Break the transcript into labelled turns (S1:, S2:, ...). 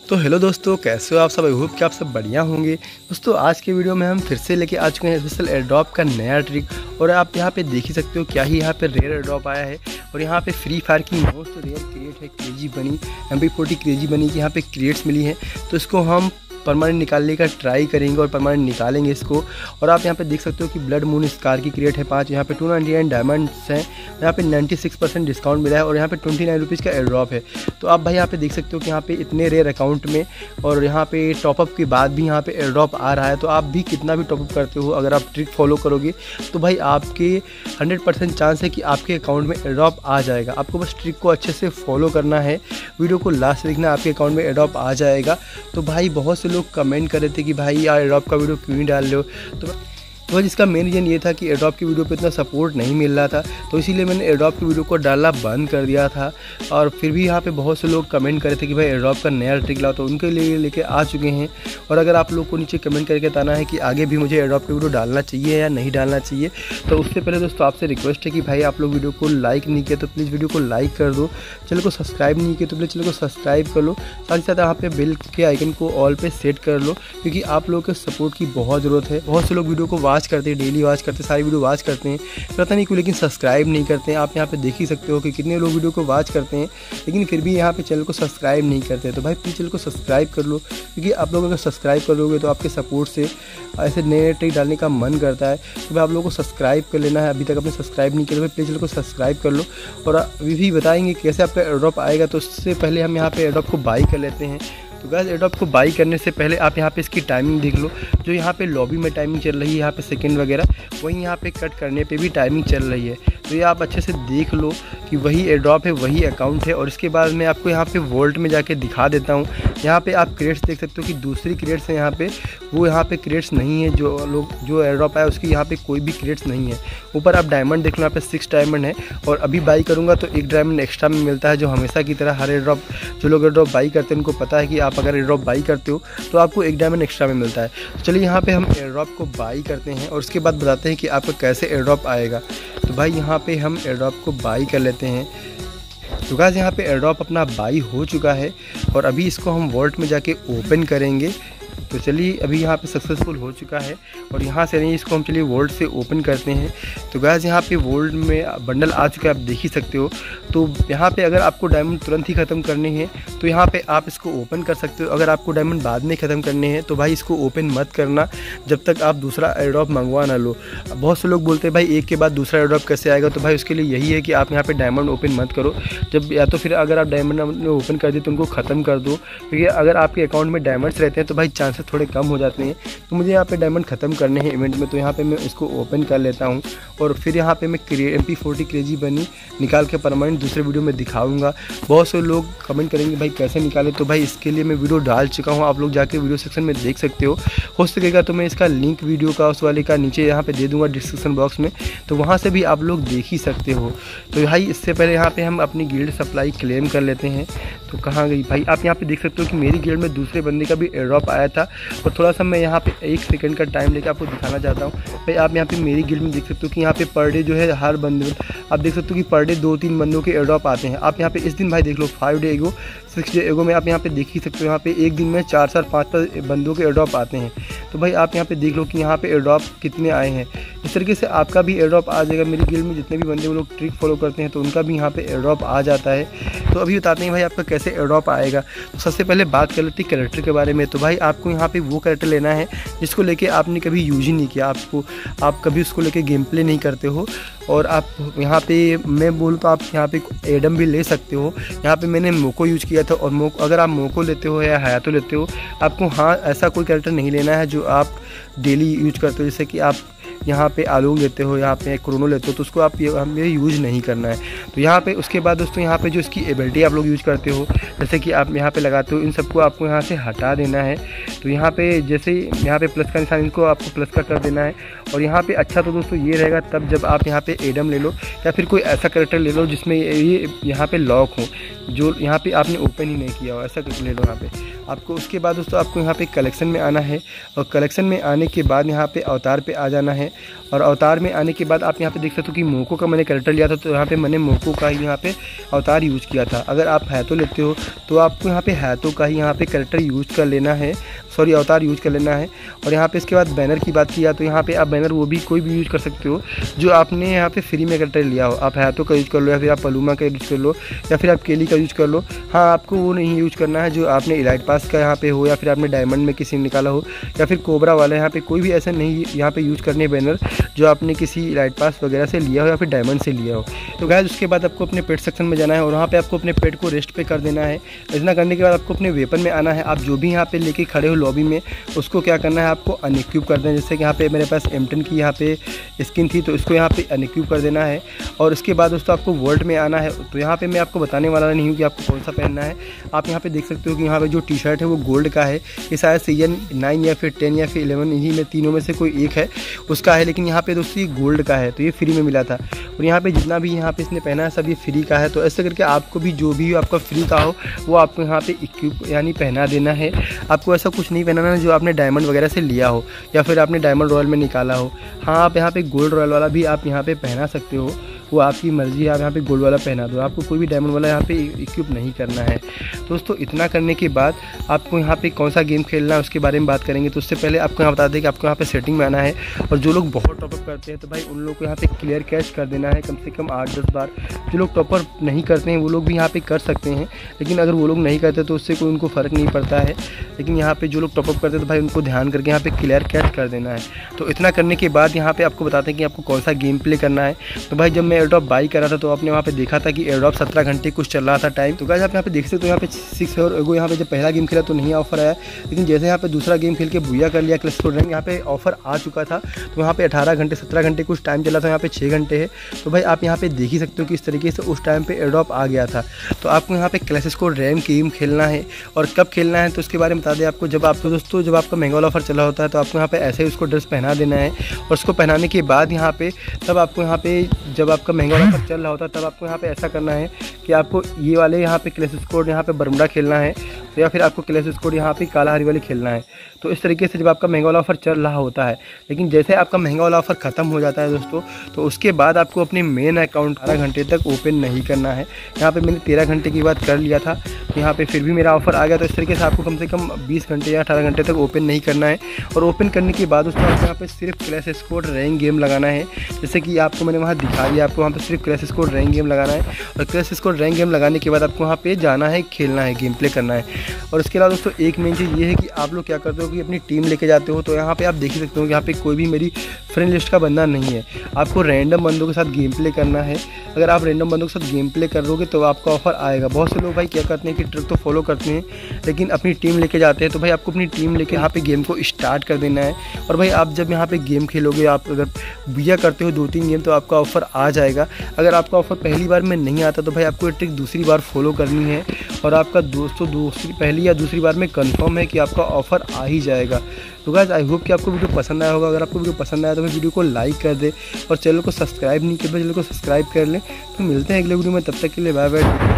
S1: तो हेलो दोस्तों, कैसे हो आप सब। आई होप कि आप सब बढ़िया होंगे। दोस्तों आज के वीडियो में हम फिर से लेके आ चुके हैं स्पेशल एयर ड्रॉप का नया ट्रिक। और आप यहाँ पे देख ही सकते हो क्या ही यहाँ पे रेयर एयर ड्रॉप आया है। और यहाँ पे फ्री फायर की मोस्ट रेयर क्रिएट है क्रेजी बनी MP40 क्रेजी बनी की यहाँ पे क्रिएट्स मिली है। तो इसको हम परमानेंट निकालने का ट्राई करेंगे और परमानेंट निकालेंगे इसको। और आप यहाँ पे देख सकते हो कि ब्लड मून स्कार की क्रिएट है 5, यहाँ पे 299 डायमंड्स हैं, यहाँ पे 96% डिस्काउंट मिला है और यहाँ पे 29 रुपीज़ का एयर ड्रॉप है। तो आप भाई यहाँ पे देख सकते हो कि यहाँ पे इतने रेयर अकाउंट में और यहाँ पे टॉपअप के बाद भी यहाँ पे एयर ड्रॉप आ रहा है। तो आप भी कितना भी टॉपअप करते हो, अगर आप ट्रिक फॉलो करोगे तो भाई आपके 100% चांस है कि आपके अकाउंट में एयर ड्रॉप आ जाएगा। आपको बस ट्रिक को अच्छे से फॉलो करना है, वीडियो को लास्ट देखना, आपके अकाउंट में एयर ड्रॉप आ जाएगा। तो भाई बहुत से लोग कमेंट कर रहे थे कि भाई यार एयर ड्रॉप का वीडियो क्यों नहीं डाल रहे हो। तो जिसका मेन रीज़न ये था कि एयर ड्रॉप की वीडियो पे इतना सपोर्ट नहीं मिल रहा था, तो इसीलिए मैंने एयर ड्रॉप की वीडियो को डालना बंद कर दिया था। और फिर भी यहाँ पे बहुत से लोग कमेंट कर रहे थे कि भाई एयर ड्रॉप का नया ट्रिक लाओ, तो उनके लिए लेके आ चुके हैं। और अगर आप लोग को नीचे कमेंट करके बताना है कि आगे भी मुझे एयर ड्रॉप की वीडियो डालना चाहिए या नहीं डालना चाहिए, तो उससे पहले दोस्तों आपसे रिक्वेस्ट है कि भाई आप लोग वीडियो को लाइक नहीं किया तो प्लीज़ वीडियो को लाइक कर दो, चैनल को सब्सक्राइब नहीं किया तो प्लीज़ चैनल को सब्सक्राइब कर लो, साथ ही साथ यहाँ पे बेल के आइकन को ऑल पे सेट कर लो, क्योंकि आप लोगों के सपोर्ट की बहुत ज़रूरत है। बहुत से लोग वीडियो को वॉच करते हैं, डेली वॉच करते हैं, सारी वीडियो वॉच करते हैं, पता नहीं क्यों, लेकिन सब्सक्राइब नहीं करते हैं। आप यहाँ पे देख ही सकते हो कि कितने लोग वीडियो को वॉच करते हैं लेकिन फिर भी यहाँ पे चैनल को सब्सक्राइब नहीं करते। तो भाई प्लीज़ चैनल को सब्सक्राइब कर लो, क्योंकि आप लोग अगर सब्सक्राइब करोगे तो आपके सपोर्ट से ऐसे नए ट्रिक डालने का मन करता है। तो भाई आप लोगों को सब्सक्राइब कर लेना है, अभी तक आपने सब्सक्राइब नहीं किया तो प्लीज़ चैनल को सब्सक्राइब कर लो। और अभी भी बताएंगे कैसे आपका एयर ड्रॉप आएगा। तो उससे पहले हम यहाँ पे एयर ड्रॉप को बाई कर लेते हैं। तो गाइस एयर ड्रॉप को बाई करने से पहले आप यहाँ पे इसकी टाइमिंग देख लो। जो यहाँ पे लॉबी में टाइमिंग चल रही है, यहाँ पे सेकंड वगैरह, वहीं यहाँ पे कट करने पे भी टाइमिंग चल रही है। तो ये आप अच्छे से देख लो कि वही एयर ड्रॉप है, वही अकाउंट है। और इसके बाद मैं आपको यहाँ पे वोल्ट में जाके दिखा देता हूँ। यहाँ पे आप क्रेड्स देख सकते हो कि दूसरी क्रेड्स है यहाँ पे, वो यहाँ पे क्रेड्स नहीं है। जो एयर ड्रॉप आया उसकी यहाँ पे कोई भी क्रेड्स नहीं है। ऊपर आप डायमंड देख लो, यहाँ पे 6 डायमंड है। और अभी बाई करूँगा तो 1 डायमंड एक्स्ट्रा में मिलता है, जो हमेशा की तरह हर एयर ड्रॉप, जो लोग एयर ड्रॉप बाई करते हैं उनको पता है कि आप अगर एयर ड्रॉप बाई करते हो तो आपको 1 डायमंड एक्स्ट्रा में मिलता है। तो चलिए यहाँ पे हम एयर ड्रॉप को बाई करते हैं और उसके बाद बताते हैं कि आपको कैसे एयर ड्रॉप आएगा। तो भाई यहाँ पे हम एयर ड्रॉप को बाई कर लेते हैं। तो गाइस यहाँ पे एयर ड्रॉप अपना बाई हो चुका है और अभी इसको हम वॉल्ट में जाके ओपन करेंगे। तो चलिए अभी यहाँ पे सक्सेसफुल हो चुका है और यहाँ से नहीं, इसको हम चलिए वोल्ट से ओपन करते हैं। तो गाइस यहाँ पे वोल्ट में बंडल आ चुका है, आप देख ही सकते हो। तो यहाँ पे अगर आपको डायमंड तुरंत ही ख़त्म करने हैं तो यहाँ पे आप इसको ओपन कर सकते हो। अगर आपको डायमंड बाद में ख़त्म करने हैं तो भाई इसको ओपन मत करना जब तक आप दूसरा एयर ड्रॉप मंगवा ना लो। बहुत से लोग बोलते हैं भाई एक के बाद दूसरा एयर ड्रॉप कैसे आएगा। तो भाई उसके लिए यही है कि आप यहाँ पर डायमंड ओपन मत करो, जब या तो फिर अगर आप डायमंड ओपन कर दिए तो उनको ख़त्म कर दो, क्योंकि अगर आपके अकाउंट में डायमंड्स रहते हैं तो भाई चांसेस थोड़े कम हो जाते हैं। तो मुझे यहाँ पे डायमंड ख़त्म करने हैं इवेंट में, तो यहाँ पे मैं इसको ओपन कर लेता हूँ। और फिर यहाँ पे मैं MP40 क्रेजी बनी निकाल के परमानेंट दूसरे वीडियो में दिखाऊंगा। बहुत से लोग कमेंट करेंगे भाई कैसे निकाले, तो भाई इसके लिए मैं वीडियो डाल चुका हूँ, आप लोग जाके वीडियो सेक्शन में देख सकते हो सकेगा तो मैं इसका लिंक वीडियो का उस वाले का नीचे यहाँ पे दे दूँगा डिस्क्रिप्शन बॉक्स में, तो वहाँ से भी आप लोग देख ही सकते हो। तो भाई इससे पहले यहाँ पर हम अपनी गिल्ड सप्लाई क्लेम कर लेते हैं। तो कहाँ गई भाई, आप यहाँ पे देख सकते हो कि मेरी गिल्ड में दूसरे बंदे का भी एयर ड्रॉप आया था। और थोड़ा सा मैं यहाँ पे 1 सेकंड का टाइम लेकर आपको दिखाना चाहता हूँ। भाई आप यहाँ पे मेरी गिल्ड में देख सकते हो कि यहाँ पे पर डे जो है हर बंदे, आप देख सकते हो कि पर डे 2-3 बंदों के एयर ड्रॉप आते हैं। आप यहाँ पे इस दिन भाई देख लो 5 डे एगो 6 डे एगो में आप यहाँ पे देख ही सकते हो, यहाँ पे एक दिन में 4-4 5-5 बंदों के एयर ड्रॉप आते हैं। तो भाई आप यहाँ पे देख लो कि यहाँ पे एयर ड्रॉप कितने आए हैं। इस तरीके से आपका भी एयर ड्रॉप आ जाएगा। मेरी गिल्ड में जितने भी बंदे वो लोग ट्रिक फॉलो करते हैं तो उनका भी यहाँ पे एयर ड्रॉप आ जाता है। तो अभी बताते हैं भाई आपका कैसे एयर ड्रॉप आएगा। तो सबसे पहले बात कर लेते हैं कैरेक्टर के बारे में। तो भाई आपको यहाँ पे वो कैरेक्टर लेना है जिसको लेके आपने कभी यूज ही नहीं किया, आप कभी उसको लेके गेम प्ले नहीं करते हो। और आप यहाँ पे मैं बोलूँ तो आप यहाँ पे एडम भी ले सकते हो। यहाँ पे मैंने मोको यूज किया था। और अगर आप मोको लेते हो या हयातो लेते हो, आपको हाँ ऐसा कोई कैरेक्टर नहीं लेना है जो आप डेली यूज करते हो। जैसे कि आप यहाँ पे आलू लेते हो, यहाँ पे क्रोनो लेते हो, तो उसको आप ये यूज़ नहीं करना है। तो यहाँ पे उसके बाद दोस्तों यहाँ पे जो इसकी एबिलिटी आप लोग यूज़ करते हो, जैसे कि आप यहाँ पे लगाते हो, इन सबको आपको यहाँ से हटा देना है। तो यहाँ पे जैसे यहाँ पे प्लस का निशान, इनको आपको प्लस का कर देना है। और यहाँ पे अच्छा तो दोस्तों ये रहेगा तब जब आप यहाँ पे एडम ले लो या फिर कोई ऐसा कैरेक्टर ले लो जिसमें ये यहाँ पे लॉक हो। जो यहाँ पे आपने ओपन ही नहीं किया हो, ऐसा ले लो यहाँ पे आपको। उसके बाद दोस्तों आपको यहाँ पे कलेक्शन में आना है, और कलेक्शन में आने के बाद यहाँ पे अवतार पे आ जाना है। और अवतार में आने के बाद आप यहाँ पे देख सकते हो कि मोको का मैंने कैरेक्टर लिया था, तो यहाँ पे मैंने मोको का ही यहाँ पे अवतार यूज़ किया था। अगर आप हैतो लेते हो तो आपको यहाँ पे हैतो का ही यहाँ पे कैरेक्टर यूज़ कर लेना है, सॉरी अवतार यूज़ कर लेना है। और यहाँ पे इसके बाद बैनर की बात किया तो यहाँ पे आप बैनर वो भी कोई भी यूज़ कर सकते हो जो आपने यहाँ पे फ्री में कैरेक्टर लिया हो। आप हैतो का यूज़ कर लो, या फिर आप पलूमा का यूज़ कर लो, या फिर आप केली का यूज़ कर लो। हाँ, आपको वो नहीं यूज़ करना है जो आपने इलाइट पास का यहाँ पे हो, या फिर आपने डायमंड में किसी ने निकाला हो, या फिर कोबरा वाला। यहाँ पे कोई भी ऐसा नहीं यहाँ पे यूज़ करने बैनर जो आपने किसी इलाइट पास वगैरह से लिया हो या फिर डायमंड से लिया हो। तो गाइस उसके बाद आपको अपने पेट सेक्शन में जाना है, और वहाँ पे आपको अपने पेट को रेस्ट पे कर देना है। इतना करने के बाद आपको अपने वेपन में आना है। आप जो भी यहाँ पे लेके खड़े हो लॉबी में, उसको क्या करना है, आपको अनइक्विप कर देना है। जैसे कि यहाँ पे मेरे पास M10 की यहाँ पे स्किन थी, तो इसको यहाँ पे अनइक्विप कर देना है। और उसके बाद दोस्तों आपको वर्ल्ड में आना है। तो यहाँ पे मैं आपको बताने वाला नहीं हूँ कि आपको कौन सा पहनना है। आप यहाँ पे देख सकते हो कि यहाँ पे जो टी शर्ट है वो गोल्ड का है। ये शायद सीजन 9 या फिर 10 या फिर 11 इन्हीं में तीनों में से कोई एक है उसका है, लेकिन यहाँ पे दोस्तों ये गोल्ड का है, तो ये फ्री में मिला था। और यहाँ पे जितना भी यहाँ पे इसने पहना है सब ये फ्री का है। तो ऐसे करके आपको भी जो भी आपका फ्री का हो वो आपको यहाँ पे इक्विप यानी पहना देना है। आपको ऐसा कुछ नहीं पहनाना जो आपने डायमंड वगैरह से लिया हो या फिर आपने डायमंड रॉयल में निकाला हो। हाँ, आप यहाँ पे गोल्ड रॉयल वाला भी आप यहाँ पे पहना सकते हो, वो आपकी मर्ज़ी है। आप यहाँ पे गोल्ड वाला पहना दो, आपको कोई भी डायमंड वाला यहाँ पे इक्विप नहीं करना है। दोस्तों इतना करने के बाद आपको यहाँ पे कौन सा गेम खेलना है उसके बारे में बात करेंगे। तो उससे पहले आपको यहाँ बता दें कि आपको यहाँ पे सेटिंग में आना है, और जो लोग बहुत टॉपअप करते हैं तो भाई उन लोगों को यहाँ पे क्लियर कैश कर देना है कम से कम 8-10 बार। जो लोग टॉपअप नहीं करते हैं वो लोग भी यहाँ पे कर सकते हैं, लेकिन अगर वो लोग नहीं करते तो उससे कोई उनको फ़र्क नहीं पड़ता है। लेकिन यहाँ पे जो लोग टॉपअप करते हैं तो भाई उनको ध्यान करके यहाँ पे क्लियर कैश कर देना है। तो इतना करने के बाद यहाँ पे आपको बताते हैं कि आपको कौन सा गेम प्ले करना है। तो भाई जब मैं एयरड्रॉप बाई कर रहा था तो आपने वहाँ पे देखा था कि एयरड्रॉप 17 घंटे कुछ चल रहा था टाइम। तो गाइस आप यहाँ पे देख सकते हो, यहाँ पे 6 और एगो यहाँ पे जब पहला गेम खेला तो नहीं ऑफर आया, लेकिन जैसे यहाँ पे दूसरा गेम खेल के बुया कर लिया क्लच कोड रैंक, यहाँ पे ऑफर आ चुका था। तो यहाँ पे 18 घंटे 17 घंटे कुछ टाइम चला था, यहाँ पे 6 घंटे है। तो भाई आप यहाँ पे देख ही सकते हो कि इस तरीके से उस टाइम पे एयरड्रॉप आ गया था। तो आपको यहाँ पे क्लच कोड रैंक गेम खेलना है, और कब खेलना है तो उसके बारे में बता दें आपको। जब आपको दोस्तों जब आपका महंगा वाला ऑफर चला होता है तो आपको यहाँ पे ऐसे ही उसको ड्रेस पहना देना है, और उसको पहनाने के बाद यहाँ पे तब आपको यहाँ पे जब आपका महंगा वाला ऑफर चल रहा होता है तब आपको यहाँ पे ऐसा करना है कि आपको ये वाले यहाँ पे क्लैश स्क्वाड यहाँ पे बरमुडा खेलना है, तो या फिर आपको क्लैश स्क्वाड यहाँ पे काला हरी वाली खेलना है। तो इस तरीके से जब आपका महंगा वाला ऑफर चल रहा होता है, लेकिन जैसे आपका महंगा वाला ऑफर ख़त्म हो जाता है दोस्तों, तो उसके बाद आपको अपने मेन अकाउंट 18 घंटे तक ओपन नहीं करना है। यहाँ पे मैंने 13 घंटे की बात कर लिया था, तो यहाँ पे फिर भी मेरा ऑफर आ गया। तो इस तरीके से आपको कम से कम 20 घंटे या 18 घंटे तक ओपन नहीं करना है। और ओपन करने के बाद दोस्तों आपको यहाँ पे सिर्फ क्लैश स्क्वाड रैंक गेम लगाना है, जैसे कि आपको मैंने वहाँ दिखा दिया। आपको वहाँ पे सिर्फ क्लैश स्क्वाड रैंक गेम लगाना है, और क्लैश स्क्वाड रैंक गेम लगाने के बाद आपको वहाँ पे जाना है, खेलना है, गेम प्ले करना है। और इसके अलावा दोस्तों एक मेन चीज़ ये है कि आप लोग क्या करते हो कि अपनी टीम लेके जाते हो। तो यहाँ पे आप देख ही सकते हो कि यहाँ पे कोई भी मेरी फ्रेंड लिस्ट का बंदा नहीं है। आपको रैंडम बंदों के साथ गेम प्ले करना है। अगर आप रैंडम बंदों के साथ गेम प्ले करोगे तो आपका ऑफर आएगा। बहुत से लोग भाई क्या करते हैं कि ट्रिक तो फॉलो करते हैं, लेकिन अपनी टीम लेके जाते हैं। तो भाई आपको अपनी टीम लेके यहाँ पे गेम को स्टार्ट कर देना है। और भाई आप जब यहाँ पे गेम खेलोगे, आप अगर बिया करते हो 2-3 गेम, तो आपका ऑफर आ जाएगा। अगर आपका ऑफर पहली बार में नहीं आता तो भाई आपको ये ट्रिक दूसरी बार फॉलो करनी है, और आपका दोस्तों पहली या दूसरी बार में कंफर्म है कि आपका ऑफर आ ही जाएगा। तो गाइस आई होप कि आपको वीडियो पसंद आया होगा। अगर आपको वीडियो पसंद आया तो वीडियो को लाइक कर दे, और चैनल को सब्सक्राइब नहीं किया तो चैनल को सब्सक्राइब कर लें। तो मिलते हैं अगले वीडियो में, तब तक के लिए बाय बाय।